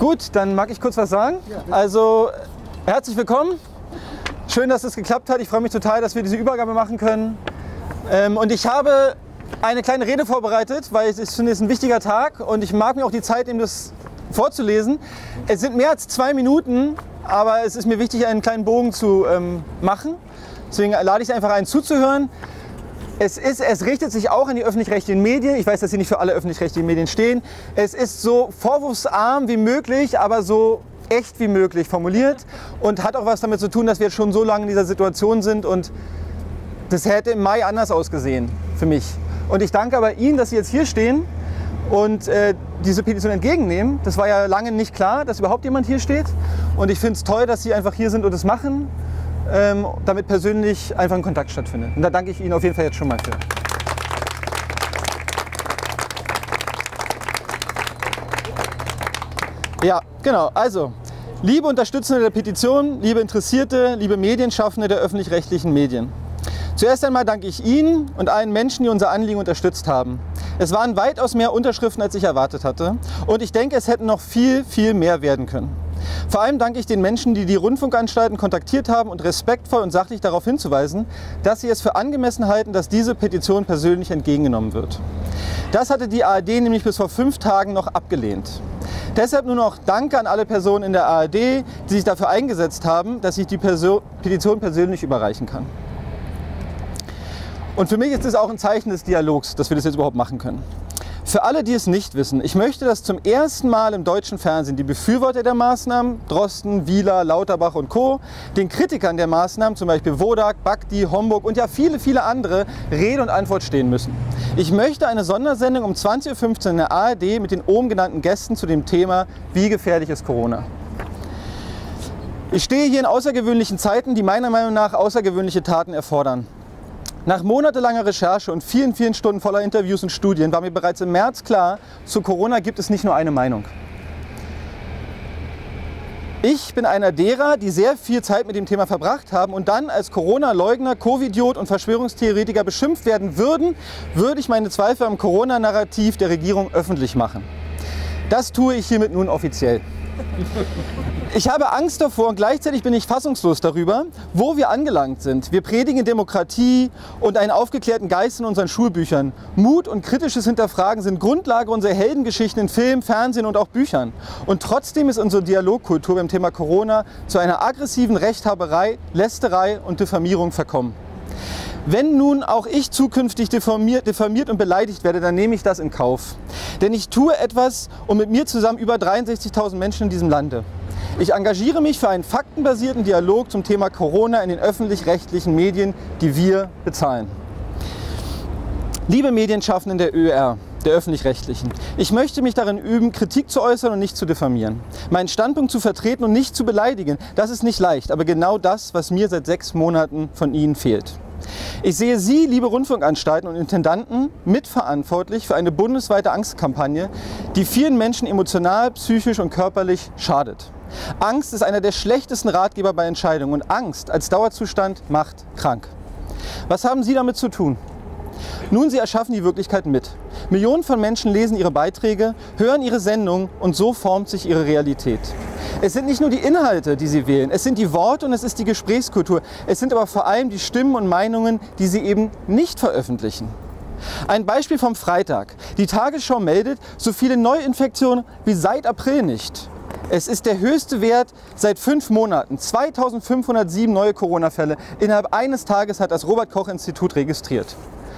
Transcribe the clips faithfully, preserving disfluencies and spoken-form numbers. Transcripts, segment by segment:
Gut, dann mag ich kurz was sagen. Also, herzlich willkommen. Schön, dass es geklappt hat. Ich freue mich total, dass wir diese Übergabe machen können. Ähm, und ich habe eine kleine Rede vorbereitet, weil ich finde, es ist ein wichtiger Tag und ich mag mir auch die Zeit nehmen, das vorzulesen. Es sind mehr als zwei Minuten, aber es ist mir wichtig, einen kleinen Bogen zu ähm, machen. Deswegen lade ich Sie einfach ein, zuzuhören. Es, ist, es richtet sich auch an die öffentlich-rechtlichen Medien. Ich weiß, dass Sie nicht für alle öffentlich-rechtlichen Medien stehen. Es ist so vorwurfsarm wie möglich, aber so echt wie möglich formuliert und hat auch was damit zu tun, dass wir jetzt schon so lange in dieser Situation sind und das hätte im Mai anders ausgesehen für mich. Und ich danke aber Ihnen, dass Sie jetzt hier stehen und äh, diese Petition entgegennehmen. Das war ja lange nicht klar, dass überhaupt jemand hier steht. Und ich finde es toll, dass Sie einfach hier sind und es machen, ähm, damit persönlich einfach ein Kontakt stattfindet. Und da danke ich Ihnen auf jeden Fall jetzt schon mal für. Ja, genau. Also, liebe Unterstützende der Petition, liebe Interessierte, liebe Medienschaffende der öffentlich-rechtlichen Medien. Zuerst einmal danke ich Ihnen und allen Menschen, die unser Anliegen unterstützt haben. Es waren weitaus mehr Unterschriften, als ich erwartet hatte. Und ich denke, es hätten noch viel, viel mehr werden können. Vor allem danke ich den Menschen, die die Rundfunkanstalten kontaktiert haben und respektvoll und sachlich darauf hinzuweisen, dass sie es für angemessen halten, dass diese Petition persönlich entgegengenommen wird. Das hatte die A R D nämlich bis vor fünf Tagen noch abgelehnt. Deshalb nur noch Danke an alle Personen in der A R D, die sich dafür eingesetzt haben, dass ich die Perso- Petition persönlich überreichen kann. Und für mich ist es auch ein Zeichen des Dialogs, dass wir das jetzt überhaupt machen können. Für alle, die es nicht wissen, ich möchte, dass zum ersten Mal im deutschen Fernsehen die Befürworter der Maßnahmen, Drosten, Wieler, Lauterbach und Co., den Kritikern der Maßnahmen, zum Beispiel Wodak, Bakti, Homburg und ja viele, viele andere, Rede und Antwort stehen müssen. Ich möchte eine Sondersendung um zwanzig Uhr fünfzehn in der A R D mit den oben genannten Gästen zu dem Thema, wie gefährlich ist Corona. Ich stehe hier in außergewöhnlichen Zeiten, die meiner Meinung nach außergewöhnliche Taten erfordern. Nach monatelanger Recherche und vielen, vielen Stunden voller Interviews und Studien war mir bereits im März klar, zu Corona gibt es nicht nur eine Meinung. Ich bin einer derer, die sehr viel Zeit mit dem Thema verbracht haben und dann als Corona-Leugner, Covidiot und Verschwörungstheoretiker beschimpft werden würden, würde ich meine Zweifel am Corona-Narrativ der Regierung öffentlich machen. Das tue ich hiermit nun offiziell. Ich habe Angst davor und gleichzeitig bin ich fassungslos darüber, wo wir angelangt sind. Wir predigen Demokratie und einen aufgeklärten Geist in unseren Schulbüchern. Mut und kritisches Hinterfragen sind Grundlage unserer Heldengeschichten in Film, Fernsehen und auch Büchern. Und trotzdem ist unsere Dialogkultur beim Thema Corona zu einer aggressiven Rechthaberei, Lästerei und Diffamierung verkommen. Wenn nun auch ich zukünftig diffamiert, diffamiert und beleidigt werde, dann nehme ich das in Kauf. Denn ich tue etwas und mit mir zusammen über dreiundsechzigtausend Menschen in diesem Lande. Ich engagiere mich für einen faktenbasierten Dialog zum Thema Corona in den öffentlich-rechtlichen Medien, die wir bezahlen. Liebe Medienschaffenden der Ö R, der öffentlich-rechtlichen, ich möchte mich darin üben, Kritik zu äußern und nicht zu diffamieren. Meinen Standpunkt zu vertreten und nicht zu beleidigen, das ist nicht leicht, aber genau das, was mir seit sechs Monaten von Ihnen fehlt. Ich sehe Sie, liebe Rundfunkanstalten und Intendanten, mitverantwortlich für eine bundesweite Angstkampagne, die vielen Menschen emotional, psychisch und körperlich schadet. Angst ist einer der schlechtesten Ratgeber bei Entscheidungen und Angst als Dauerzustand macht krank. Was haben Sie damit zu tun? Nun, Sie erschaffen die Wirklichkeit mit. Millionen von Menschen lesen Ihre Beiträge, hören Ihre Sendungen und so formt sich Ihre Realität. Es sind nicht nur die Inhalte, die Sie wählen, es sind die Worte und es ist die Gesprächskultur. Es sind aber vor allem die Stimmen und Meinungen, die Sie eben nicht veröffentlichen. Ein Beispiel vom Freitag. Die Tagesschau meldet, so viele Neuinfektionen wie seit April nicht. Es ist der höchste Wert seit fünf Monaten. zweitausendfünfhundertsieben neue Corona-Fälle innerhalb eines Tages hat das Robert-Koch-Institut registriert.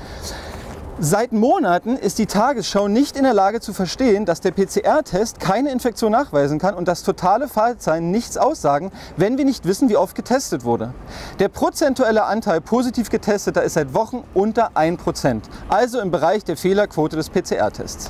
Seit Monaten ist die Tagesschau nicht in der Lage zu verstehen, dass der P C R-Test keine Infektion nachweisen kann und dass totale Fallzahlen nichts aussagen, wenn wir nicht wissen, wie oft getestet wurde. Der prozentuelle Anteil positiv Getesteter ist seit Wochen unter ein Prozent, also im Bereich der Fehlerquote des P C R-Tests.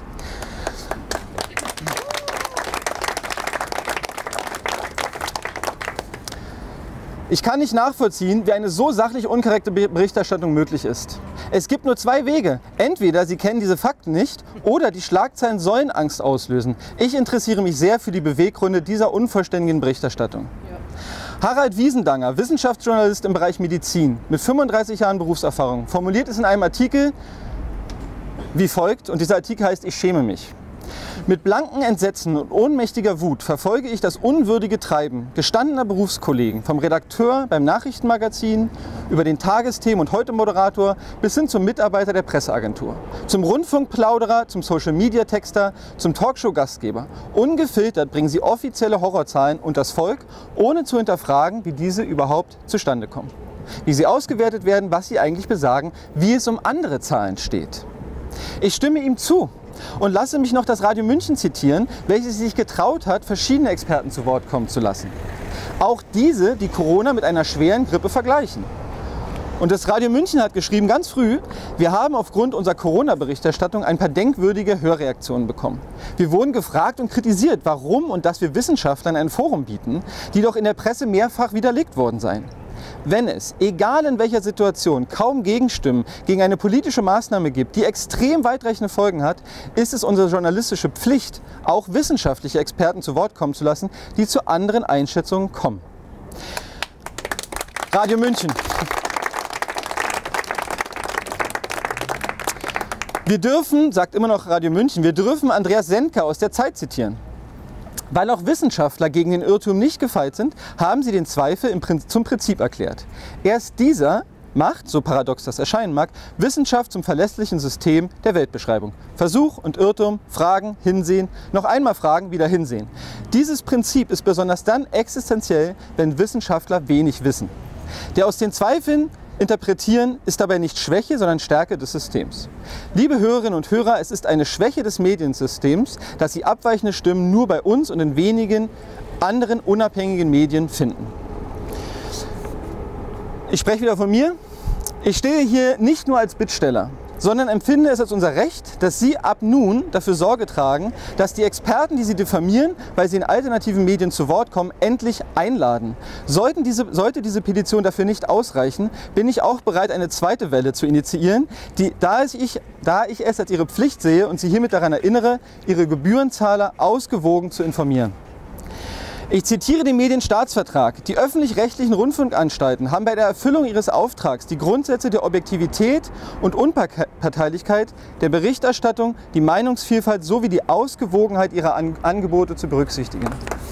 Ich kann nicht nachvollziehen, wie eine so sachlich unkorrekte Berichterstattung möglich ist. Es gibt nur zwei Wege. Entweder Sie kennen diese Fakten nicht oder die Schlagzeilen sollen Angst auslösen. Ich interessiere mich sehr für die Beweggründe dieser unvollständigen Berichterstattung. Ja. Harald Wiesendanger, Wissenschaftsjournalist im Bereich Medizin mit fünfunddreißig Jahren Berufserfahrung, formuliert es in einem Artikel wie folgt, und dieser Artikel heißt "Ich schäme mich". Mit blankem Entsetzen und ohnmächtiger Wut verfolge ich das unwürdige Treiben gestandener Berufskollegen, vom Redakteur beim Nachrichtenmagazin über den Tagesthemen- und Heute-Moderator bis hin zum Mitarbeiter der Presseagentur, zum Rundfunkplauderer, zum Social-Media-Texter, zum Talkshow-Gastgeber. Ungefiltert bringen sie offizielle Horrorzahlen und das Volk, ohne zu hinterfragen, wie diese überhaupt zustande kommen. Wie sie ausgewertet werden, was sie eigentlich besagen, wie es um andere Zahlen steht. Ich stimme ihm zu. Und lasse mich noch das Radio München zitieren, welches sich getraut hat, verschiedene Experten zu Wort kommen zu lassen. Auch diese, die Corona mit einer schweren Grippe vergleichen. Und das Radio München hat geschrieben, ganz früh, wir haben aufgrund unserer Corona-Berichterstattung ein paar denkwürdige Hörreaktionen bekommen. Wir wurden gefragt und kritisiert, warum und dass wir Wissenschaftlern ein Forum bieten, die doch in der Presse mehrfach widerlegt worden seien. Wenn es, egal in welcher Situation, kaum Gegenstimmen gegen eine politische Maßnahme gibt, die extrem weitreichende Folgen hat, ist es unsere journalistische Pflicht, auch wissenschaftliche Experten zu Wort kommen zu lassen, die zu anderen Einschätzungen kommen. Radio München. Wir dürfen, sagt immer noch Radio München, wir dürfen Andreas Sendker aus der Zeit zitieren. Weil auch Wissenschaftler gegen den Irrtum nicht gefeit sind, haben sie den Zweifel im Prinzip, zum Prinzip erklärt. Erst dieser macht, so paradox das erscheinen mag, Wissenschaft zum verlässlichen System der Weltbeschreibung. Versuch und Irrtum, Fragen, Hinsehen, noch einmal Fragen, wieder hinsehen. Dieses Prinzip ist besonders dann existenziell, wenn Wissenschaftler wenig wissen. Der aus den Zweifeln interpretieren ist dabei nicht Schwäche, sondern Stärke des Systems. Liebe Hörerinnen und Hörer, es ist eine Schwäche des Mediensystems, dass Sie abweichende Stimmen nur bei uns und in wenigen anderen unabhängigen Medien finden. Ich spreche wieder von mir. Ich stehe hier nicht nur als Bittsteller, sondern empfinde es als unser Recht, dass Sie ab nun dafür Sorge tragen, dass die Experten, die Sie diffamieren, weil sie in alternativen Medien zu Wort kommen, endlich einladen. Sollten diese, sollte diese Petition dafür nicht ausreichen, bin ich auch bereit, eine zweite Welle zu initiieren, die, da, ich, da ich es als Ihre Pflicht sehe und Sie hiermit daran erinnere, Ihre Gebührenzahler ausgewogen zu informieren. Ich zitiere den Medienstaatsvertrag. Die öffentlich-rechtlichen Rundfunkanstalten haben bei der Erfüllung ihres Auftrags die Grundsätze der Objektivität und Unparteilichkeit der Berichterstattung, die Meinungsvielfalt sowie die Ausgewogenheit ihrer An- Angebote zu berücksichtigen.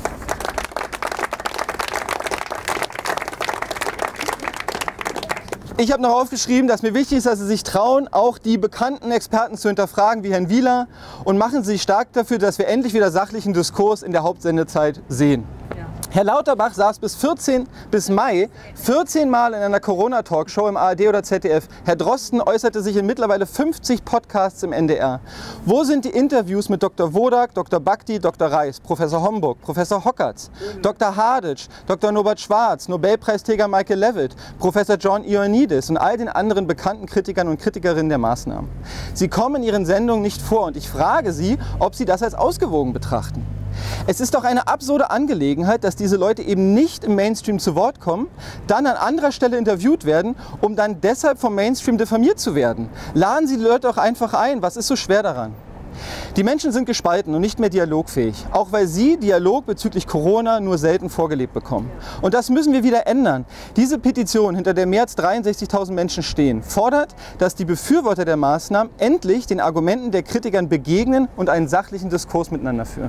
Ich habe noch aufgeschrieben, dass mir wichtig ist, dass Sie sich trauen, auch die bekannten Experten zu hinterfragen, wie Herrn Wieler, und machen Sie sich stark dafür, dass wir endlich wieder sachlichen Diskurs in der Hauptsendezeit sehen. Ja. Herr Lauterbach saß bis, vierzehn, bis Mai vierzehn Mal in einer Corona-Talkshow im A R D oder Z D F. Herr Drosten äußerte sich in mittlerweile fünfzig Podcasts im N D R. Wo sind die Interviews mit Doktor Wodak, Doktor Bhakdi, Doktor Reis, Professor Homburg, Professor Hockertz, Doktor Haditsch, Doktor Norbert Schwarz, Nobelpreisträger Michael Levitt, Professor John Ioannidis und all den anderen bekannten Kritikern und Kritikerinnen der Maßnahmen? Sie kommen in Ihren Sendungen nicht vor und ich frage Sie, ob Sie das als ausgewogen betrachten. Es ist doch eine absurde Angelegenheit, dass diese Leute eben nicht im Mainstream zu Wort kommen, dann an anderer Stelle interviewt werden, um dann deshalb vom Mainstream diffamiert zu werden. Laden Sie die Leute doch einfach ein. Was ist so schwer daran? Die Menschen sind gespalten und nicht mehr dialogfähig, auch weil sie Dialog bezüglich Corona nur selten vorgelebt bekommen. Und das müssen wir wieder ändern. Diese Petition, hinter der mehr als dreiundsechzigtausend Menschen stehen, fordert, dass die Befürworter der Maßnahmen endlich den Argumenten der Kritikern begegnen und einen sachlichen Diskurs miteinander führen.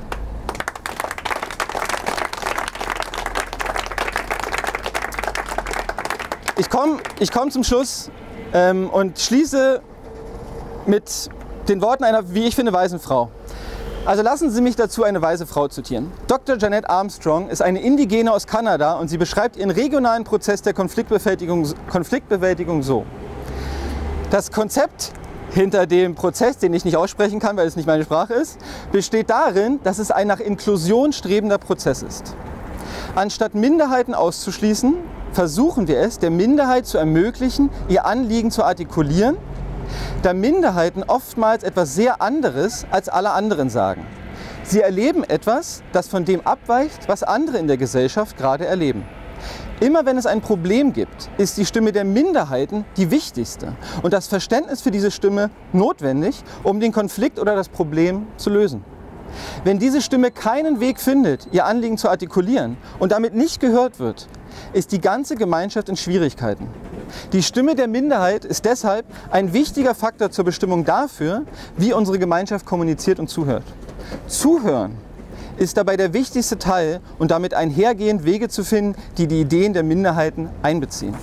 Ich komme ich komm zum Schluss ähm, und schließe mit den Worten einer, wie ich finde, weisen Frau. Also lassen Sie mich dazu eine weise Frau zitieren. Doktor Jeanette Armstrong ist eine Indigene aus Kanada und sie beschreibt ihren regionalen Prozess der Konfliktbewältigung, Konfliktbewältigung so. Das Konzept hinter dem Prozess, den ich nicht aussprechen kann, weil es nicht meine Sprache ist, besteht darin, dass es ein nach Inklusion strebender Prozess ist. Anstatt Minderheiten auszuschließen, versuchen wir es, der Minderheit zu ermöglichen, ihr Anliegen zu artikulieren, da Minderheiten oftmals etwas sehr anderes als alle anderen sagen. Sie erleben etwas, das von dem abweicht, was andere in der Gesellschaft gerade erleben. Immer wenn es ein Problem gibt, ist die Stimme der Minderheiten die wichtigste und das Verständnis für diese Stimme notwendig, um den Konflikt oder das Problem zu lösen. Wenn diese Stimme keinen Weg findet, ihr Anliegen zu artikulieren und damit nicht gehört wird, ist die ganze Gemeinschaft in Schwierigkeiten. Die Stimme der Minderheit ist deshalb ein wichtiger Faktor zur Bestimmung dafür, wie unsere Gemeinschaft kommuniziert und zuhört. Zuhören ist dabei der wichtigste Teil und damit einhergehend Wege zu finden, die die Ideen der Minderheiten einbeziehen.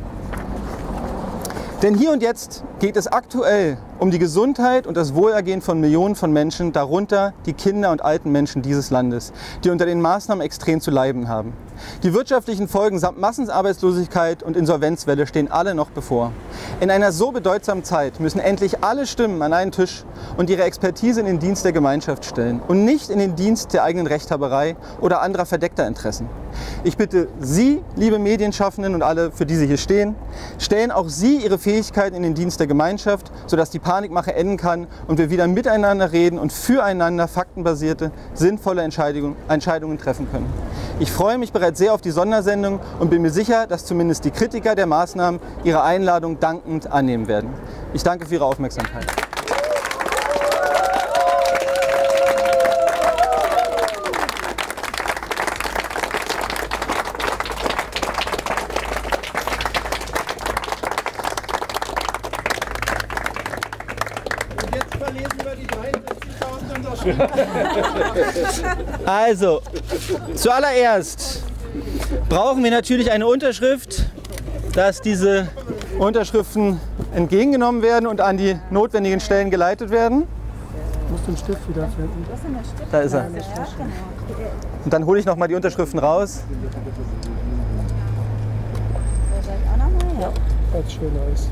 Denn hier und jetzt geht es aktuell um die Gesundheit und das Wohlergehen von Millionen von Menschen, darunter die Kinder und alten Menschen dieses Landes, die unter den Maßnahmen extrem zu leiden haben. Die wirtschaftlichen Folgen samt Massenarbeitslosigkeit und Insolvenzwelle stehen alle noch bevor. In einer so bedeutsamen Zeit müssen endlich alle Stimmen an einen Tisch und ihre Expertise in den Dienst der Gemeinschaft stellen und nicht in den Dienst der eigenen Rechthaberei oder anderer verdeckter Interessen. Ich bitte Sie, liebe Medienschaffenden und alle, für die Sie hier stehen, stellen auch Sie Ihre Fähigkeiten in den Dienst der Gemeinschaft, sodass die Panikmache enden kann und wir wieder miteinander reden und füreinander faktenbasierte, sinnvolle Entscheidungen, Entscheidungen treffen können. Ich freue mich bereits sehr auf die Sondersendung und bin mir sicher, dass zumindest die Kritiker der Maßnahmen ihre Einladung dankend annehmen werden. Ich danke für Ihre Aufmerksamkeit. Also, zuallererst brauchen wir natürlich eine Unterschrift, dass diese Unterschriften entgegengenommen werden und an die notwendigen Stellen geleitet werden. Du musst den Stift wiederfinden. Da ist er. Und dann hole ich noch mal die Unterschriften raus. Ja, als schön aus.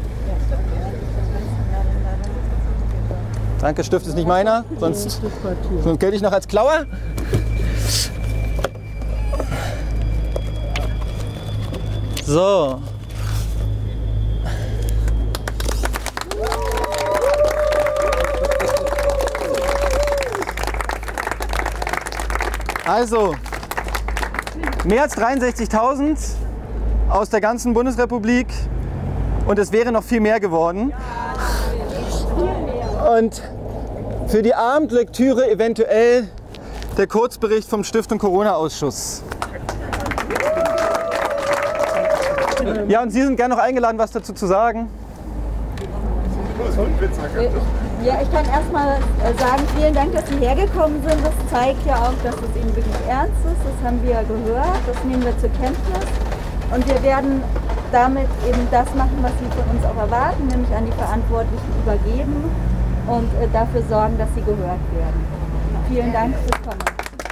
Danke, Stift ist nicht meiner, sonst, sonst gelte ich noch als Klauer. So. Also, mehr als dreiundsechzigtausend aus der ganzen Bundesrepublik und es wäre noch viel mehr geworden. Und für die Abendlektüre eventuell der Kurzbericht vom Stift- und Corona-Ausschuss. Ja, und Sie sind gerne noch eingeladen, was dazu zu sagen. Ja, ich kann erstmal sagen, vielen Dank, dass Sie hergekommen sind. Das zeigt ja auch, dass es Ihnen wirklich ernst ist. Das haben wir ja gehört, das nehmen wir zur Kenntnis. Und wir werden damit eben das machen, was Sie von uns auch erwarten, nämlich an die Verantwortlichen übergeben und dafür sorgen, dass sie gehört werden. Vielen Dank fürs Kommen.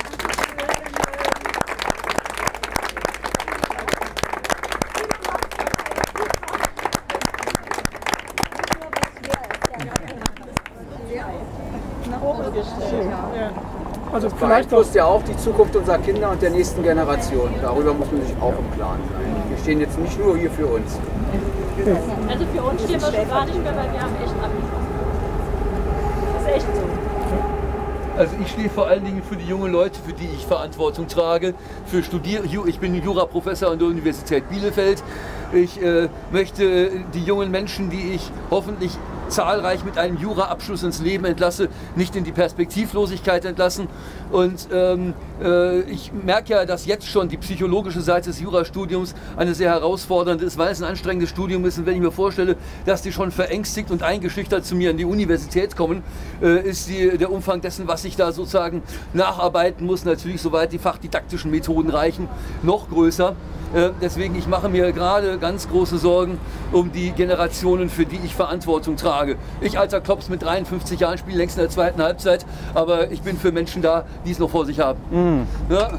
Also Das vielleicht beeinflusst ja auch die Zukunft unserer Kinder und der nächsten Generation. Darüber muss man sich auch im Klaren sein. Wir stehen jetzt nicht nur hier für uns. Also für uns stehen wir schon gar nicht mehr, weil wir haben echt abgeschlossen. Das ist echt so. Also ich stehe vor allen Dingen für die jungen Leute, für die ich Verantwortung trage. Für Studier ich bin Juraprofessor an der Universität Bielefeld. Ich äh, möchte die jungen Menschen, die ich hoffentlich zahlreich mit einem Juraabschluss ins Leben entlasse, nicht in die Perspektivlosigkeit entlassen. Und ähm, äh, ich merke ja, dass jetzt schon die psychologische Seite des Jurastudiums eine sehr herausfordernde ist, weil es ein anstrengendes Studium ist. Und wenn ich mir vorstelle, dass die schon verängstigt und eingeschüchtert zu mir an die Universität kommen, äh, ist die, der Umfang dessen, was ich da sozusagen nacharbeiten muss, natürlich, soweit die fachdidaktischen Methoden reichen, noch größer. Äh, deswegen, ich mache mir gerade ganz große Sorgen um die Generationen, für die ich Verantwortung trage. Ich, alter Klops mit dreiundfünfzig Jahren, spiele längst in der zweiten Halbzeit, aber ich bin für Menschen da, die es noch vor sich haben. Mm. Ja?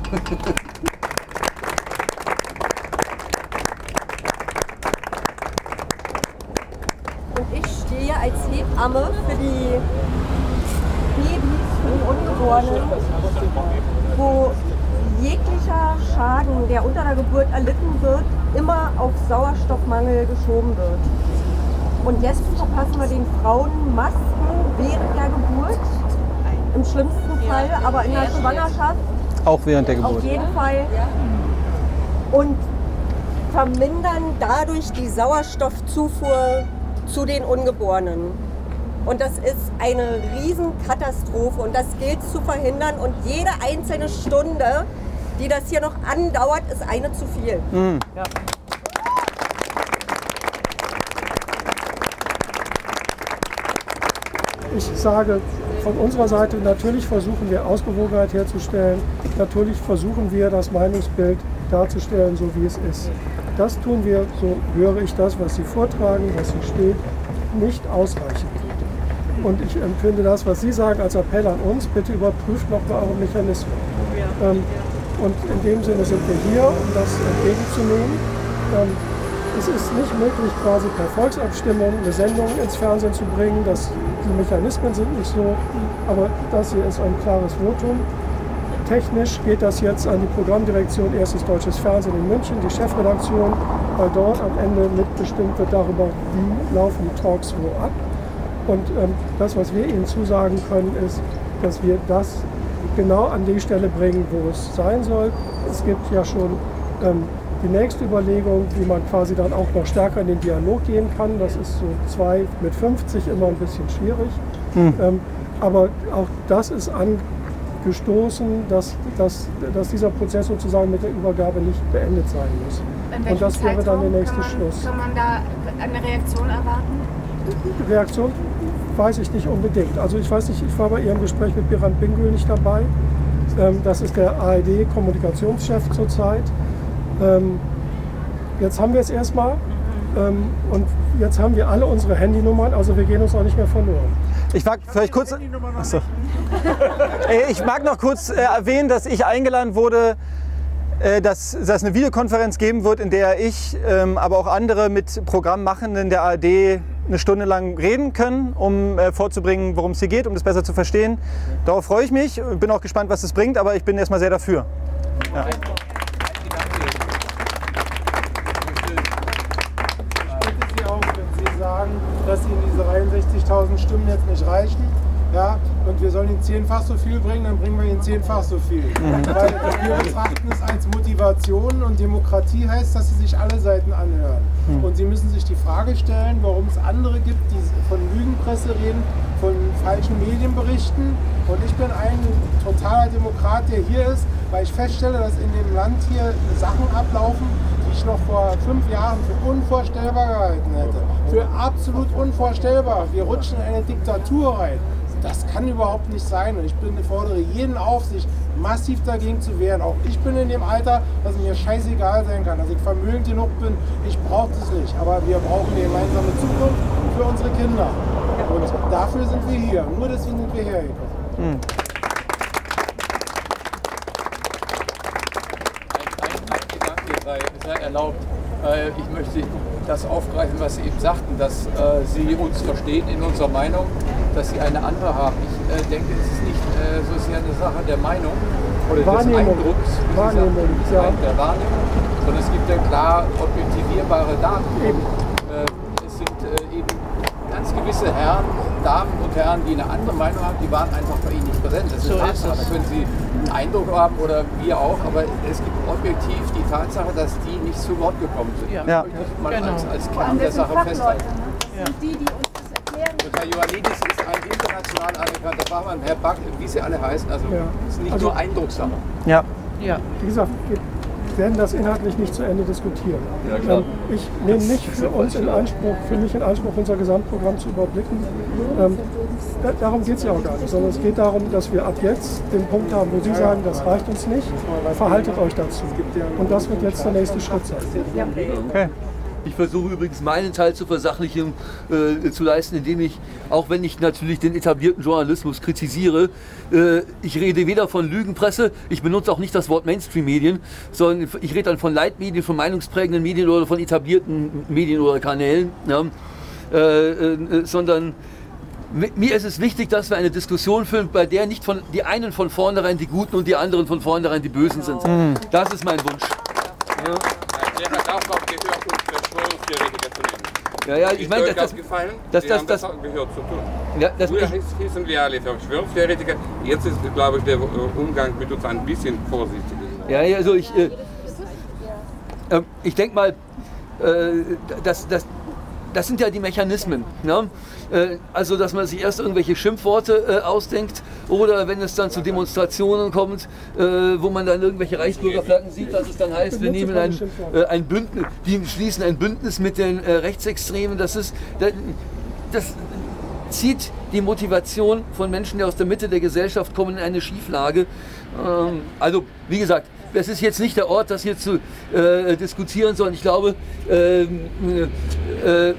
Und ich stehe als Hebamme für die Babys, für die Ungeborenen, wo jeglicher Schaden, der unter der Geburt erlitten wird, immer auf Sauerstoffmangel geschoben wird. Und jetzt verpassen wir den Frauen Masken während der Geburt, im schlimmsten Fall, aber in der Schwangerschaft Auch während der Geburt. auf jeden Fall. Und vermindern dadurch die Sauerstoffzufuhr zu den Ungeborenen. Und das ist eine Riesenkatastrophe und das gilt zu verhindern. Und jede einzelne Stunde, die das hier noch andauert, ist eine zu viel. Mm. Ja. ich sage von unserer Seite, natürlich versuchen wir Ausgewogenheit herzustellen, natürlich versuchen wir das Meinungsbild darzustellen, so wie es ist. Das tun wir, so höre ich das, was Sie vortragen, was hier steht, nicht ausreichend. Und ich empfinde das, was Sie sagen, als Appell an uns, bitte überprüft nochmal eure Mechanismen. Ähm, und in dem Sinne sind wir hier, um das entgegenzunehmen. Ähm, es ist nicht möglich, quasi per Volksabstimmung eine Sendung ins Fernsehen zu bringen. Das, die Mechanismen sind nicht so, aber das hier ist ein klares Votum. Technisch geht das jetzt an die Programmdirektion Erstes Deutsches Fernsehen in München, die Chefredaktion, weil dort am Ende mitbestimmt wird darüber, wie laufen die Talks wo ab. Und ähm, das, was wir Ihnen zusagen können, ist, dass wir das genau an die Stelle bringen, wo es sein soll. Es gibt ja schon ähm, die nächste Überlegung, wie man quasi dann auch noch stärker in den Dialog gehen kann. Das ist so zwei mit fünfzig immer ein bisschen schwierig. Hm. Ähm, aber auch das ist angestoßen, dass, dass, dass dieser Prozess sozusagen mit der Übergabe nicht beendet sein muss. Und das wäre dann der nächste kann man, Schluss. Kann man da eine Reaktion erwarten? Reaktion weiß ich nicht unbedingt. Also ich weiß nicht, ich war bei Ihrem Gespräch mit Birand Bingöl nicht dabei. Ähm, das ist der A R D-Kommunikationschef zurzeit. Ähm, jetzt haben wir es erstmal ähm, und jetzt haben wir alle unsere Handynummern, also wir gehen uns auch nicht mehr verloren. Ich mag vielleicht kurz, achso. Ich mag noch kurz äh, erwähnen, dass ich eingeladen wurde, äh, dass, dass es eine Videokonferenz geben wird, in der ich, ähm, aber auch andere mit Programmmachenden der A R D eine Stunde lang reden können, um äh, vorzubringen, worum es hier geht, um das besser zu verstehen. Darauf freue ich mich, bin auch gespannt, was es bringt, aber ich bin erstmal sehr dafür. Ja. Sagen, dass Ihnen diese dreiundsechzigtausend Stimmen jetzt nicht reichen, ja, und wir sollen Ihnen zehnfach so viel bringen, dann bringen wir Ihnen zehnfach so viel. Mhm. Weil wir betrachten es als Motivation und Demokratie heißt, dass Sie sich alle Seiten anhören. Mhm. Und Sie müssen sich die Frage stellen, warum es andere gibt, die von Lügenpresse reden, von falschen Medienberichten. Und ich bin ein totaler Demokrat, der hier ist, weil ich feststelle, dass in dem Land hier Sachen ablaufen, die ich noch vor fünf Jahren für unvorstellbar gehalten hätte. Für absolut unvorstellbar. Wir rutschen in eine Diktatur rein. Das kann überhaupt nicht sein. Und ich bin, fordere jeden auf, sich massiv dagegen zu wehren. Auch ich bin in dem Alter, dass es mir scheißegal sein kann, dass ich vermögend genug bin. Ich brauche das nicht. Aber wir brauchen eine gemeinsame Zukunft für unsere Kinder. Und dafür sind wir hier. Nur deswegen sind wir hergekommen. Hm. Sei erlaubt, äh, ich möchte das aufgreifen, was Sie eben sagten, dass äh, Sie uns verstehen in unserer Meinung, dass Sie eine andere haben. Ich äh, denke, es ist nicht äh, so sehr eine Sache der Meinung oder Wahrnehmung. des Eindrucks, Wahrnehmung, sagten, ja. der Wahrnehmung, sondern es gibt ja klar objektivierbare Daten. Eben. Äh, es sind äh, eben ganz gewisse Herren, Damen und Herren, die eine andere Meinung haben, die waren einfach bei Ihnen nicht präsent. Das ist so Tatsache. Da können Sie einen Eindruck haben oder wir auch, aber es gibt objektiv die Tatsache, dass die nicht zu Wort gekommen sind. Ja. Das möchte man Genau. als, als Kern der Sache festhalten. Ne? Ja. Die, die uns das erklären. Und Herr Ioannidis ist ein international anerkannter Fachmann, Herr Back, wie sie alle heißen, also Ja. es ist nicht Also- nur Eindruckssache. Ja. Ja. Wie gesagt, wir werden das inhaltlich nicht zu Ende diskutieren. Ja, klar. Ähm, ich nehme nicht für uns in Anspruch, für mich in Anspruch, unser Gesamtprogramm zu überblicken. Ähm, da, darum geht es ja auch gar nicht, sondern es geht darum, dass wir ab jetzt den Punkt haben, wo Sie sagen, das reicht uns nicht, verhaltet euch dazu. Und das wird jetzt der nächste Schritt sein. Okay. Ich versuche übrigens meinen Teil zur Versachlichung äh, zu leisten, indem ich, auch wenn ich natürlich den etablierten Journalismus kritisiere, äh, ich rede weder von Lügenpresse, ich benutze auch nicht das Wort Mainstream-Medien, sondern ich rede dann von Leitmedien, von meinungsprägenden Medien oder von etablierten Medien oder Kanälen, ja, äh, äh, sondern mir ist es wichtig, dass wir eine Diskussion führen, bei der nicht von, die einen von vornherein die Guten und die anderen von vornherein die Bösen sind. Mhm. Das ist mein Wunsch. Ja. Der hat auch noch gehört, uns Verschwörungstheoretiker zu nehmen. Ja, ja, ich Ist meine, euch das, das gefallen? das, Sie das, haben das, das gehört zu tun. ja, das, Früher ich, hieß- hießen wir alle Verschwörungstheoretiker, jetzt ist, glaube ich, der Umgang mit uns ein bisschen vorsichtiger. ja, ja, also ich, äh, äh, ich denke mal, äh, das, das, das sind ja die Mechanismen. Ne? Äh, also, dass man sich erst irgendwelche Schimpfworte äh, ausdenkt oder wenn es dann zu Demonstrationen kommt, äh, wo man dann irgendwelche Reichsbürgerflaggen sieht, dass es dann heißt, wir nehmen ein, äh, ein Bündnis, die schließen ein Bündnis mit den äh, Rechtsextremen. Das ist, das, das zieht die Motivation von Menschen, die aus der Mitte der Gesellschaft kommen, in eine Schieflage. Ähm, also, wie gesagt, das ist jetzt nicht der Ort, das hier zu äh, diskutieren, sondern ich glaube, äh, äh, äh,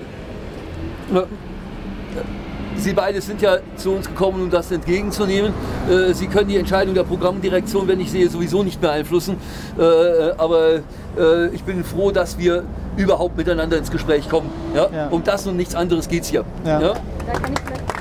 Sie beide sind ja zu uns gekommen, um das entgegenzunehmen. Äh, Sie können die Entscheidung der Programmdirektion, wenn ich sehe, sowieso nicht beeinflussen. Äh, aber äh, ich bin froh, dass wir überhaupt miteinander ins Gespräch kommen. Ja? Ja. Um das und nichts anderes geht es hier. Ja. Ja? Da kann ich vielleicht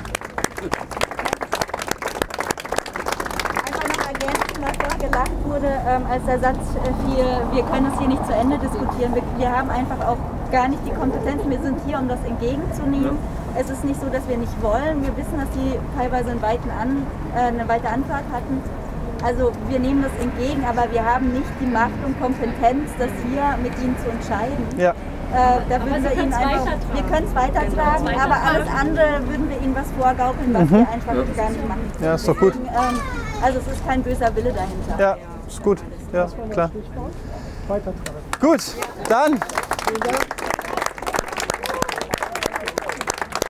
einfach noch ergänzen, was da gelacht wurde, ähm, als der Satz fiel, wir können es hier nicht zu Ende diskutieren. Wir, wir haben einfach auch gar nicht die Kompetenzen. Wir sind hier, um das entgegenzunehmen. Ja. Es ist nicht so, dass wir nicht wollen. Wir wissen, dass die teilweise einen weiten An, äh, eine weite Anfahrt hatten. Also wir nehmen das entgegen, aber wir haben nicht die Macht und Kompetenz, das hier mit ihnen zu entscheiden. Ja. Äh, da würden wir ihnen einfach, wir können es weitertragen, genau, aber alles andere würden wir ihnen was vorgaukeln, was mhm. wir einfach ja. gar nicht machen. Ja, ist doch gut. Deswegen, ähm, also es ist kein böser Wille dahinter. Ja, ist gut. Ja, klar. Gut, dann.